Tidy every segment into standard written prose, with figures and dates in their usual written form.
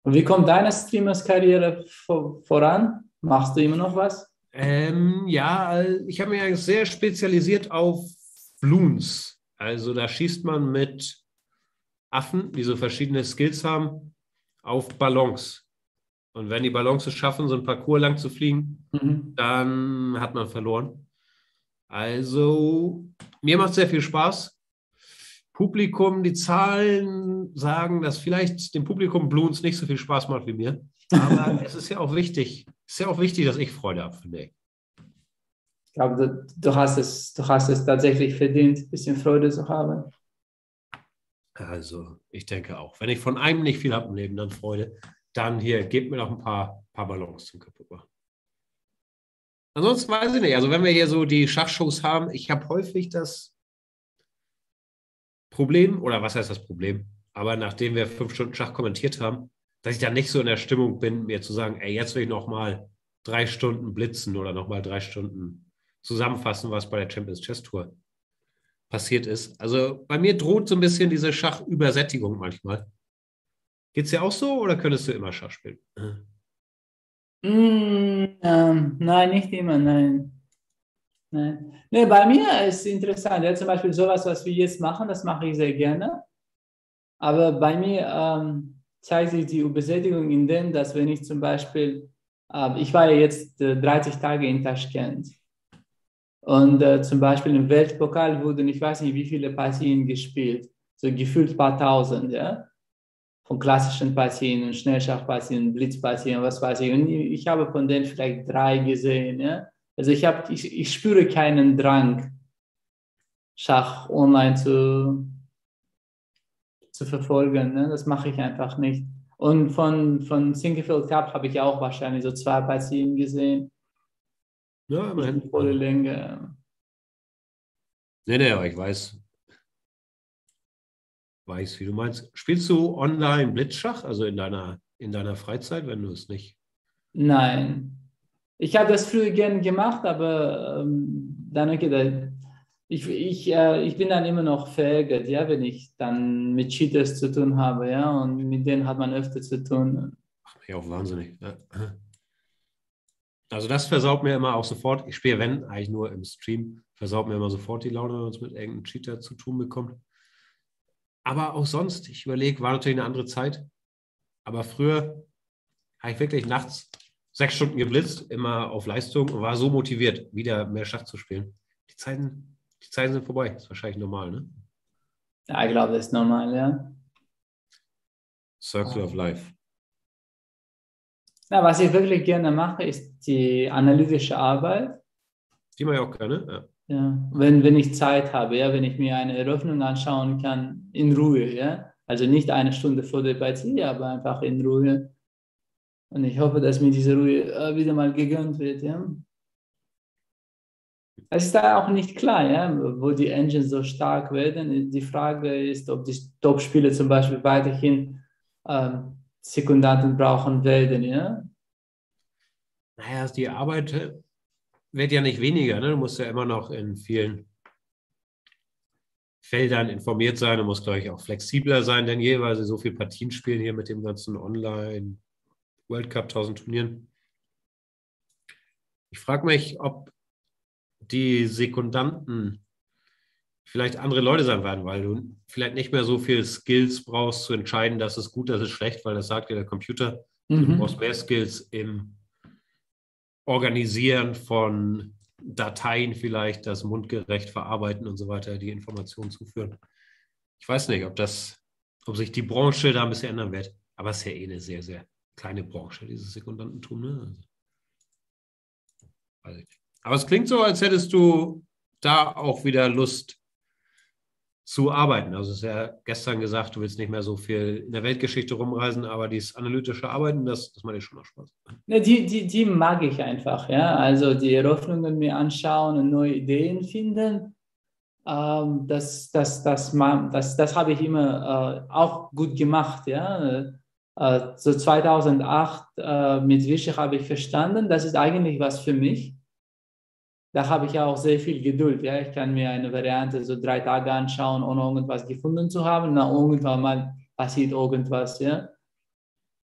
Und wie kommt deine Streamers-Karriere voran? Machst du immer noch was? Ja, ich habe mich eigentlich sehr spezialisiert auf Bloons. Also da schießt man mit Affen, die so verschiedene Skills haben, auf Ballons. Und wenn die Ballons es schaffen, so ein Parcours lang zu fliegen, Mhm. dann hat man verloren. Also mir macht es sehr viel Spaß. Publikum, die Zahlen sagen, dass vielleicht dem Publikum Bloons nicht so viel Spaß macht wie mir. Aber es ist ja auch wichtig. Es ist ja auch wichtig, dass ich Freude habe, finde ich. Ich glaube, du hast es tatsächlich verdient, ein bisschen Freude zu haben. Also, ich denke auch. Wenn ich von einem nicht viel habe im Leben, dann Freude. Dann hier, gebt mir noch ein paar Ballons zum kaputt machen. Ansonsten weiß ich nicht. Also, wenn wir hier so die Schachshows haben, ich habe häufig das Problem, oder was heißt das Problem? Aber nachdem wir 5 Stunden Schach kommentiert haben, dass ich da nicht so in der Stimmung bin, mir zu sagen, ey, jetzt will ich noch mal 3 Stunden blitzen oder noch mal 3 Stunden zusammenfassen, was bei der Champions Chess Tour passiert ist. Also bei mir droht so ein bisschen diese Schachübersättigung manchmal. Geht's dir auch so oder könntest du immer Schach spielen? Nein, nicht immer, nein. Nein. Nee, bei mir ist es interessant. Ja, zum Beispiel sowas, was wir jetzt machen, das mache ich sehr gerne. Aber bei mir zeigt sich die Übersättigung in dem, dass wenn ich zum Beispiel, ich war ja jetzt 30 Tage in Taschkent und zum Beispiel im Weltpokal wurden, ich weiß nicht, wie viele Partien gespielt, so gefühlt ein paar tausend, ja, von klassischen Partien und Schnellschachpartien, Blitzpartien, was weiß ich. Und ich habe von denen vielleicht 3 gesehen, ja. Also ich spüre keinen Drang, Schach online zu verfolgen. Ne? Das mache ich einfach nicht. Und von Sinquefield Cup habe ich auch wahrscheinlich so 2 Partien gesehen. Ja, Nicht die immerhin. volle Länge. Nee, nee, aber ich weiß, wie du meinst. Spielst du online Blitzschach, also in deiner Freizeit, wenn du es nicht? Nein. Ich habe das früher gern gemacht, aber dann okay, ich bin dann immer noch verärgert, ja, wenn ich dann mit Cheaters zu tun habe, ja, und mit denen hat man öfter zu tun. Macht mich auch wahnsinnig. Ja. Also das versaut mir immer auch sofort. Ich spiele, wenn, eigentlich nur im Stream, versaut mir immer sofort die Laune, wenn man es mit irgendeinem Cheater zu tun bekommt. Aber auch sonst, ich überlege, war natürlich eine andere Zeit. Aber früher habe ich wirklich nachts 6 Stunden geblitzt, immer auf Leistung und war so motiviert, wieder mehr Schach zu spielen. Die Zeiten sind vorbei. Ist wahrscheinlich normal, ne? Ja, ich glaube, das ist normal, ja. Circle of Life. Na, was ich wirklich gerne mache, ist die analytische Arbeit. Die mache ich auch gerne. Ja. Ja, wenn ich Zeit habe, ja, wenn ich mir eine Eröffnung anschauen kann, in Ruhe, ja. Also nicht eine Stunde vor der Partie, aber einfach in Ruhe. Und ich hoffe, dass mir diese Ruhe wieder mal gegönnt wird, ja. Es ist da auch nicht klar, ja, wo die Engines so stark werden. Die Frage ist, ob die Top-Spieler zum Beispiel weiterhin Sekundanten brauchen werden, ja. Naja, die Arbeit wird ja nicht weniger. Ne? Du musst ja immer noch in vielen Feldern informiert sein. Du musst, glaube ich, auch flexibler sein denn je, weil sie so viele Partien spielen hier mit dem ganzen Online-World Cup 1000 Turnieren. Ich frage mich, ob die Sekundanten vielleicht andere Leute sein werden, weil du vielleicht nicht mehr so viel Skills brauchst zu entscheiden, das ist gut, das ist schlecht, weil das sagt dir der Computer. Du brauchst Mhm. mehr Skills im Organisieren von Dateien vielleicht, das mundgerecht verarbeiten und so weiter, die Informationen zuführen. Ich weiß nicht, ob sich die Branche da ein bisschen ändern wird, aber es ist ja eh eine sehr, sehr kleine Branche, dieses Sekundantentum. Ne? Also, weiß ich nicht. Aber es klingt so, als hättest du da auch wieder Lust zu arbeiten. Also es ist ja gestern gesagt, du willst nicht mehr so viel in der Weltgeschichte rumreisen, aber dieses analytische Arbeiten, das macht dir schon noch Spaß. Ne, die mag ich einfach, ja. Also die Eröffnungen mir anschauen und neue Ideen finden. Das habe ich immer auch gut gemacht, ja. So 2008 mit Wische habe ich verstanden, das ist eigentlich was für mich. Da habe ich ja auch sehr viel Geduld, ja. Ich kann mir eine Variante so 3 Tage anschauen, ohne irgendwas gefunden zu haben. Na, irgendwann mal passiert irgendwas, ja.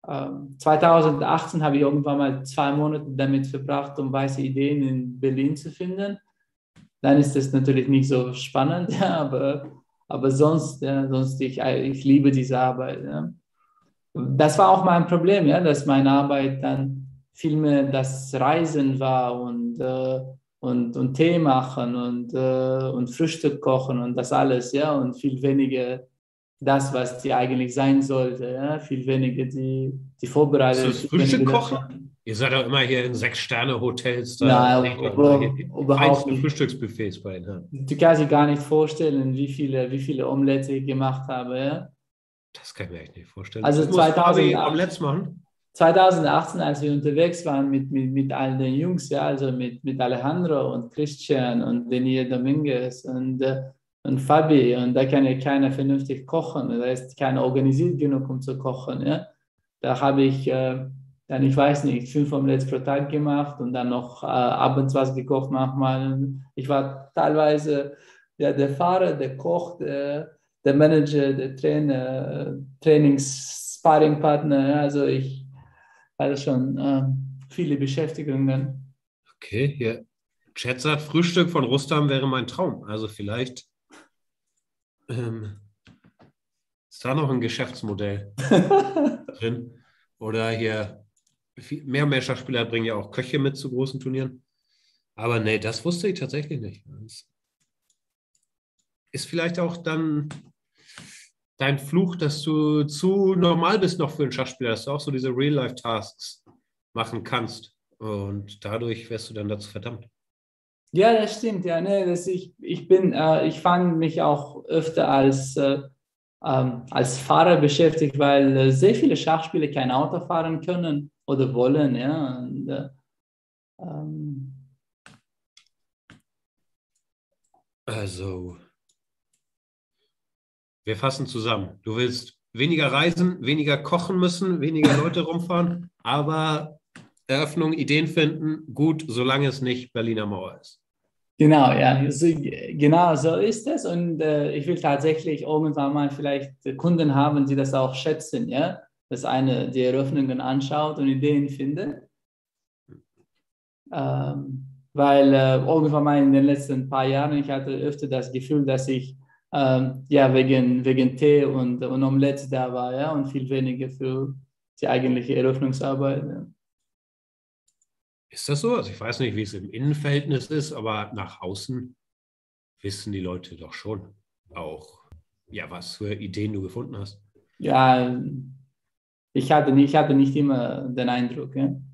2018 habe ich irgendwann mal 2 Monate damit verbracht, um weiße Ideen in Berlin zu finden. Dann ist das natürlich nicht so spannend, ja, aber sonst, ja, ich liebe diese Arbeit. Ja. Das war auch mein Problem, ja, dass meine Arbeit dann viel mehr das Reisen war und Tee machen und Frühstück kochen und das alles, ja, und viel weniger das, was die eigentlich sein sollte, ja, viel weniger die Ist Vorbereitung, das viel Frühstück weniger das kochen? Schaffen. Ihr seid doch immer hier in 6-Sterne-Hotels, da Nein, sehe ich doch immer hier die überhaupt feinsten nicht. Frühstücksbuffets bei Ihnen. Du kannst dir gar nicht vorstellen, wie viele Omelette ich gemacht habe, ja. Das kann ich mir echt nicht vorstellen. Also Du musst Fabi 2008, Omelettes machen? 2018, als wir unterwegs waren mit all den Jungs, ja, also mit Alejandro und Christian und Daniel Dominguez und Fabi, und da kann ja keiner vernünftig kochen, da ist keiner organisiert genug, um zu kochen. Ja. Da habe ich dann, ich weiß nicht, 5 Omelettes pro Tag gemacht und dann noch abends was gekocht manchmal. Ich war teilweise ja, der Fahrer, der Koch, der Manager, der Trainer, Trainings-Sparringpartner. Ja. Also ich hatte schon viele Beschäftigungen. Okay, hier. Chat sagt, Frühstück von Rustam wäre mein Traum. Also vielleicht ähm, ist da noch ein Geschäftsmodell drin. Oder hier, mehr Schachspieler bringen ja auch Köche mit zu großen Turnieren. Aber nee, das wusste ich tatsächlich nicht. Das ist vielleicht auch dann dein Fluch, dass du zu normal bist noch für einen Schachspieler, dass du auch so diese Real-Life-Tasks machen kannst. Und dadurch wärst du dann dazu verdammt. Ja, das stimmt. Ja, ne, ich fand mich auch öfter als Fahrer beschäftigt, weil sehr viele Schachspieler kein Auto fahren können oder wollen. Ja, ähm, Also, wir fassen zusammen. Du willst weniger reisen, weniger kochen müssen, weniger Leute rumfahren, aber Eröffnung, Ideen finden, gut, solange es nicht Berliner Mauer ist. genau, ja, genau so ist es. Und ich will tatsächlich irgendwann mal vielleicht Kunden haben, die das auch schätzen, ja, dass eine die Eröffnungen anschaut und Ideen findet. Weil irgendwann mal in den letzten paar Jahren, ich hatte öfter das Gefühl, dass ich ja, wegen Tee und Omelette da war, ja, und viel weniger für die eigentliche Eröffnungsarbeit. Ja. Ist das so? Also ich weiß nicht, wie es im Innenverhältnis ist, aber nach außen wissen die Leute doch schon auch, ja, was für Ideen du gefunden hast. Ja, ich hatte nicht immer den Eindruck. Ja.